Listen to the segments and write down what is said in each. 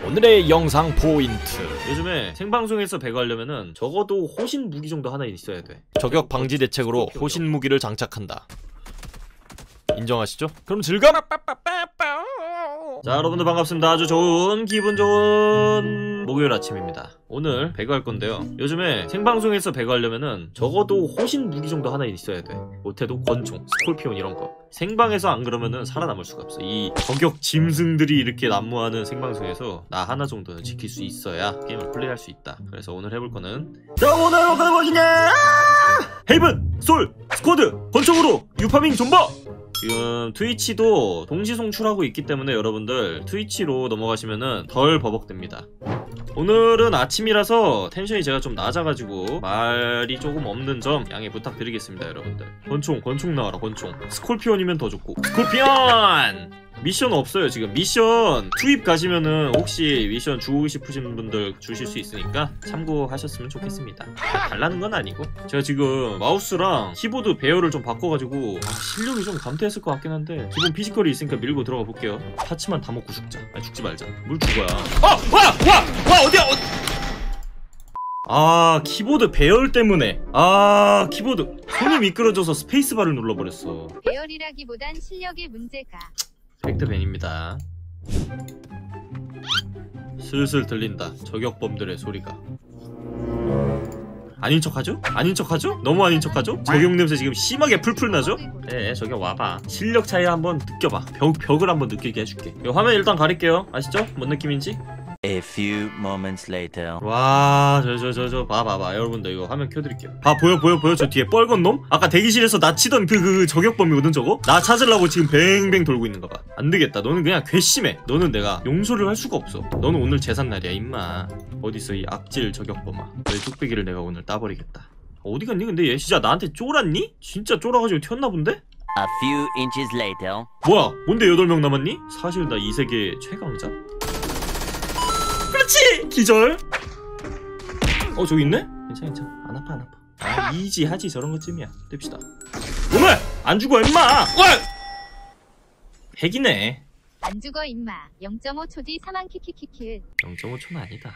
오늘의 영상 포인트. 요즘에 생방송에서 배구하려면은 적어도 호신 무기 정도 하나 있어야 돼. 저격 방지 대책으로 호신 무기를 장착한다. 인정하시죠? 그럼 즐거움! 자, 여러분들 반갑습니다. 아주 좋은 기분 좋은 목요일 아침입니다. 오늘 배구할 건데요. 요즘에 생방송에서 배구하려면은 적어도 호신 무기 정도 하나 있어야 돼. 못해도 권총, 스콜피온 이런 거. 생방에서 안 그러면은 살아남을 수가 없어. 이 저격 짐승들이 이렇게 난무하는 생방송에서 나 하나 정도는 지킬 수 있어야 게임을 플레이할 수 있다. 그래서 오늘 해볼 거는, 자, 오늘 어떤 것이냐? 헤이븐, 솔, 스쿼드, 권총으로 유파밍 존버! 지금 트위치도 동시 송출하고 있기 때문에 여러분들 트위치로 넘어가시면은 덜 버벅됩니다. 오늘은 아침이라서 텐션이 제가 좀 낮아가지고 말이 조금 없는 점 양해 부탁드리겠습니다. 여러분들 권총 나와라. 권총 스콜피온이면 더 좋고. 스콜피온! 미션 없어요 지금. 미션 투입 가시면은 혹시 미션 주고 싶으신 분들 주실 수 있으니까 참고하셨으면 좋겠습니다. 달라는 건 아니고 제가 지금 마우스랑 키보드 배열을 좀 바꿔가지고 실력이 좀 감퇴했을 것 같긴 한데 기본 피지컬이 있으니까 밀고 들어가 볼게요. 파츠만 다 먹고 죽자. 아니 죽지 말자. 물 죽어야. 와 어디야. 아, 키보드 배열 때문에. 아, 키보드 손이 미끄러져서 스페이스바를 눌러버렸어. 배열이라기보단 실력의 문제가. 팩트벤입니다. 슬슬 들린다 저격범들의 소리가. 아닌 척하죠? 아닌 척하죠? 너무 아닌 척하죠? 저격 냄새 지금 심하게 풀풀 나죠? 네, 저격 와봐. 실력 차이 한번 느껴봐. 벽을 한번 느끼게 해줄게. 화면 일단 가릴게요. 아시죠? 뭔 느낌인지? A few moments later. 와, 봐봐. 여러분들 이거 화면 켜드릴게요. 보여? 저 뒤에 뻘건 놈? 아까 대기실에서 나 치던 그 저격범이거든 저거? 나 찾으려고 지금 뱅뱅 돌고 있는 거 봐. 안 되겠다. 너는 그냥 괘씸해. 너는 내가 용서를 할 수가 없어. 너는 오늘 제삿날이야 임마. 어딨어 이 악질 저격범아. 너의 뚝배기를 내가 오늘 따버리겠다. 어디 갔니? 근데 얘 진짜 나한테 쫄았니? 진짜 쫄아가지고 튀었나 본데? A few inches later. 뭐야? 뭔데 8명 남았니? 사실 나 이 세계 최강자? 그렇지! 기절! 저기 있네? 괜찮아. 안 아파. 아, 이지하지 저런 것쯤이야. 뗍시다. 오늘! 안 죽어 임마! 핵이네. 안 죽어 임마. 0.5초 뒤 사망 키키키키. 0.5초는 아니다.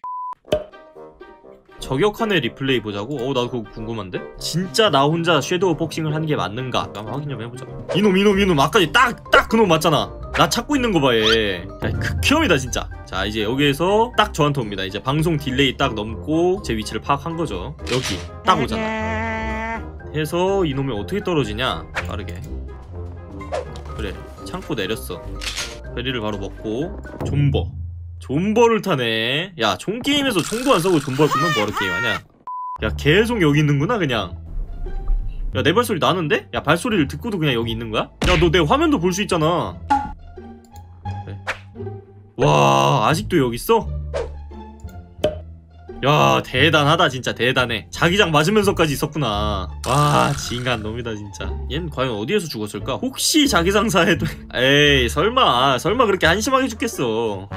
저격하네 리플레이 보자고? 나 그거 궁금한데? 진짜 나 혼자 섀도우 복싱을 하는 게 맞는가? 한번 확인 좀 해보자. 이놈 아까 딱 그놈 맞잖아. 나 찾고 있는 거 봐 얘. 야, 극혐이다 진짜. 자, 이제 여기에서 딱 저한테 옵니다. 이제 방송 딜레이 딱 넘고 제 위치를 파악한 거죠. 여기 딱 오잖아. 해서 이놈이 어떻게 떨어지냐? 빠르게. 그래, 창고 내렸어. 베리를 바로 먹고 존버를 타네. 야, 총게임에서 총도 안 쏘고 존버를 쓰면 뭐하러 게임하냐. 야, 계속 여기 있는구나 그냥. 야, 내 발소리 나는데? 야, 발소리를 듣고도 그냥 여기 있는 거야? 야, 너 내 화면도 볼 수 있잖아. 그래. 와, 아직도 여기 있어? 야, 대단하다 진짜. 대단해. 자기장 맞으면서까지 있었구나. 와, 징한 놈이다 진짜. 얜 과연 어디에서 죽었을까? 혹시 자기장사해도 에이, 설마 그렇게 한심하게 죽겠어.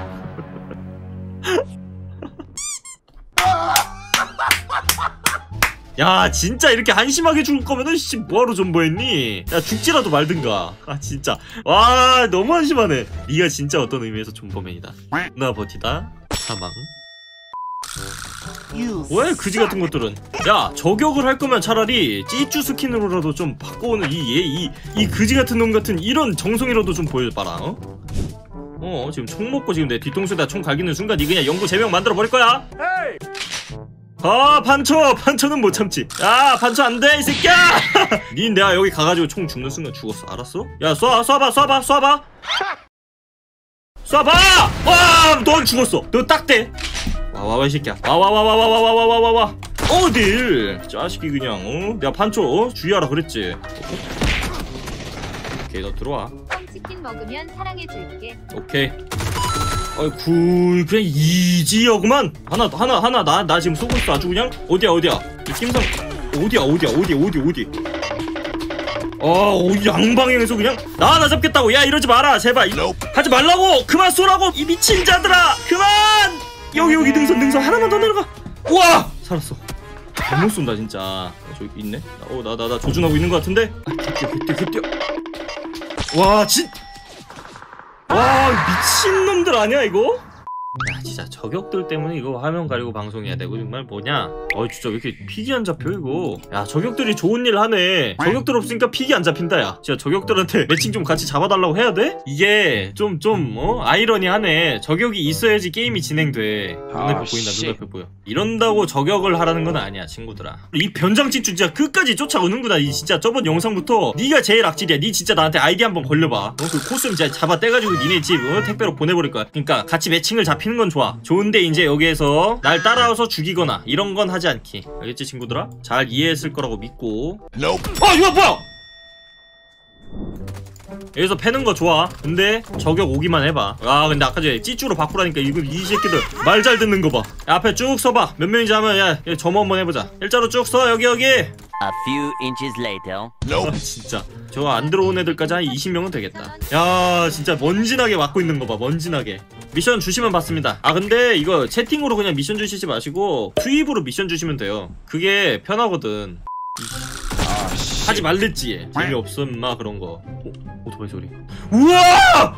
야, 진짜 이렇게 한심하게 죽을 거면은 씨 뭐하러 존버했니? 야, 죽지라도 말든가. 아, 진짜 와, 너무 한심하네. 네가 진짜 어떤 의미에서 존버맨이다. 나 버티다 사망. 왜 그지 같은 것들은. 야, 저격을 할 거면 차라리 찌쭈 스킨으로라도 좀 바꿔오는 이 그지 같은 놈 같은 이런 정성이라도 좀 보여봐라. 지금 총 먹고 지금 내 뒤통수에다 총 갈기는 순간 니 그냥 영구 제명 만들어 버릴 거야. 아, 판처는 못 참지. 야, 판처 안 돼 이 새끼야. 니 내가 여기 가가지고 총 죽는 순간 죽었어. 알았어? 야, 쏴봐. 와, 넌 죽었어. 너 딱 돼. 와, 이 새끼야. 와. 어딜 짜식이 그냥. 내가 판처 주의하라 그랬지. 오케이, 너 들어와. 치킨 먹으면 사랑해줄게. 오케이. 아이쿠, 그냥 이지여구만. 하나 나 지금 쏘고 있어. 아주 그냥. 어디야 이 팀상 어디. 양방향에서 그냥 나 잡겠다고. 야, 이러지 마라 제발. 하지 말라고. 그만 쏘라고 이 미친 자들아. 그만. 여기 등선 하나만 더 내려가. 우와, 살았어. 잘못 쏜다 진짜. 저기 있네. 나 조준하고 있는 것 같은데. 그때. 와, 미친놈들 아니야 이거? 진짜 저격들 때문에 이거 화면 가리고 방송해야 되고 정말 뭐냐. 진짜 왜 이렇게 픽이 안 잡혀 이거. 야 저격들이 좋은 일 하네. 저격들 없으니까 픽이 안 잡힌다. 야 진짜 저격들한테 매칭 좀 같이 잡아달라고 해야 돼? 이게 좀 아이러니하네. 저격이 있어야지 게임이 진행돼. 눈앞에 보인다. 눈앞에 보여. 이런다고 저격을 하라는 건 아니야 친구들아. 이 변장진주 진짜 끝까지 쫓아오는구나. 이 진짜 저번 영상부터 네가 제일 악질이야. 니 진짜 나한테 아이디 한번 걸려봐. 그 코스튬 진짜 잡아 떼가지고 니네 집 택배로 보내버릴 거야. 그러니까 같이 매칭을 잡히는 건 좋아. 좋은데 이제 여기에서 날 따라와서 죽이거나 이런 건 하지 않기. 알겠지 친구들아? 잘 이해했을 거라고 믿고. 이거 뭐야? 여기서 패는 거 좋아. 근데 저격 오기만 해봐. 근데 아까 전에 찌쭈로 바꾸라니까 이 새끼들 말 잘 듣는 거 봐. 앞에 쭉 서봐. 몇 명인지 하면 야 점호 한번 해보자. 일자로 쭉 서. 여기 A few inches later. 진짜 저거 안 들어온 애들까지 한 20명은 되겠다. 야 진짜 먼지나게 맞고 있는 거 봐. 먼지나게. 미션 주시면 받습니다. 근데 이거 채팅으로 그냥 미션 주시지 마시고 투입으로 미션 주시면 돼요. 그게 편하거든. 하지 말랬지. 재미없어 인마 그런 거. 오토바이 소리. 우와!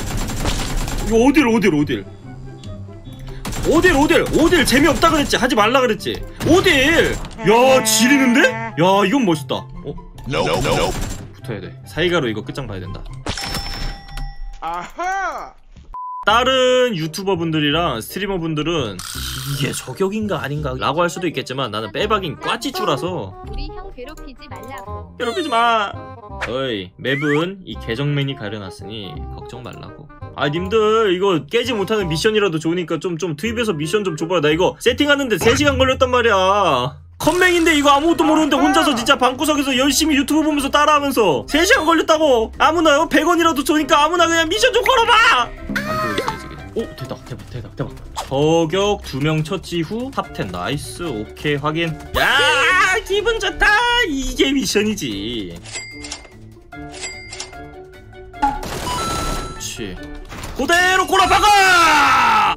이거 어딜 재미없다 그랬지. 하지 말라 그랬지. 어딜. 야 지리는데? 야 이건 멋있다. 붙어야 돼. 사이가로 이거 끝장 봐야 된다. 다른 유튜버 분들이랑 스트리머 분들은 이게 저격인가 아닌가 라고 할 수도 있겠지만 나는 빼박인 꽈찌쭈라서 우리 형 괴롭히지 말라고. 괴롭히지 마. 어이 맵은 이 계정맨이 가려놨으니 걱정 말라고. 님들 이거 깨지 못하는 미션이라도 좋으니까 좀 투입해서 미션 좀 줘봐요. 나 이거 세팅하는데 3시간 걸렸단 말이야. 컴맹인데 이거 아무것도 모르는데 혼자서 진짜 방구석에서 열심히 유튜브 보면서 따라하면서 3시간 걸렸다고. 아무나 100원이라도 줘니까 아무나 그냥 미션 좀 걸어봐. 안 보고 있어야지 그냥. 대박. 저격 2명 처치 후 탑10. 나이스. 오케이 확인. 야 기분 좋다. 이게 미션이지. 그렇지. 그대로 꼬라박아.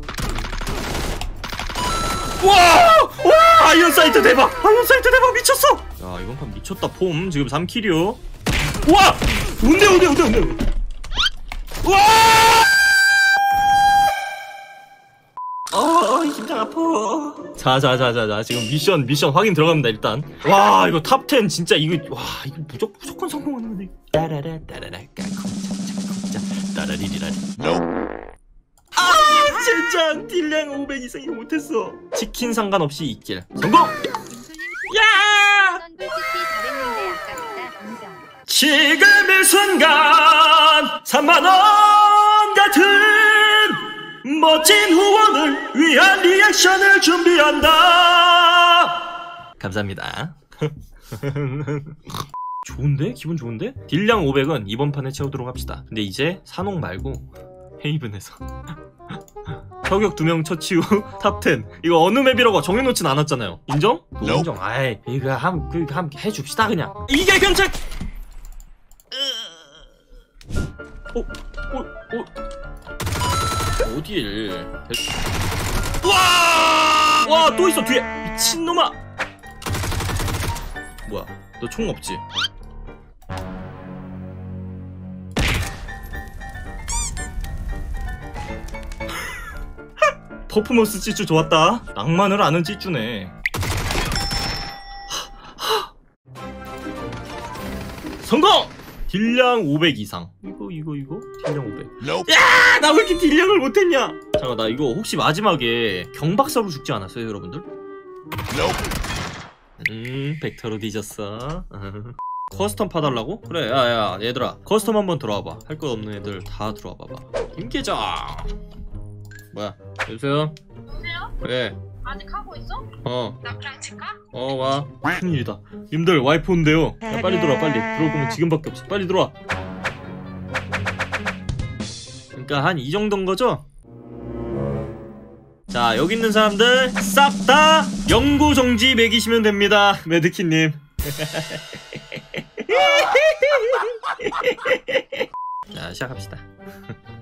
와 아이언 사이트 대박. 미쳤어. 야 이번 판 미쳤다. 폼 지금 3킬이요. 와 온대. 와 심장 아파. 자 지금 미션 확인 들어갑니다. 일단 와 이거 탑10 진짜 이거 무조건 성공하는 건데. 따라라 따라리리라리. 젠장 딜량 500 이상이 못했어. 치킨 상관없이 2킬 성공. 야 솔직히 잘했는데 아깝다. 인정. 지금 이 순간 3만원 같은 멋진 후원을 위한 리액션을 준비한다. 감사합니다. 좋은데? 기분 좋은데? 딜량 500은 이번 판에 채우도록 합시다. 근데 이제 산옥 말고 헤이븐에서 저격 2명 처치 후 탑10. 이거 어느 맵이라고 정해놓진 않았잖아요. 인정? 인정. 아이 이거 함 해줍시다 그냥. 이게 견책. 어딜? 와 또 있어 뒤에. 미친놈아. 뭐야? 너 총 없지? 퍼포먼스 찌쭈 좋았다. 낭만을 아는 찌쭈네. 성공! 딜량 500 이상. 이거 딜량 500. 야! 나 왜 이렇게 딜량을 못했냐? 잠깐 나 이거 혹시 마지막에 경박사로 죽지 않았어요 여러분들? 벡터로 뒤졌어. 커스텀 파달라고? 그래 야 얘들아 커스텀 한번 들어와봐. 할 것 없는 애들 다 들어와봐봐. 김계장 뭐야 여보세요? 여보세요? 왜? 아직 하고 있어? 나랑 칠까? 와 큰일이다. 님들 와이프 온대요. 야, 빨리 들어와 빨리. 들어올 거면 지금밖에 없어. 빨리 들어와. 그러니까 한 이 정도인 거죠? 자 여기 있는 사람들 싹 다 영구정지 매기시면 됩니다. 매드키님. 자 시작합시다.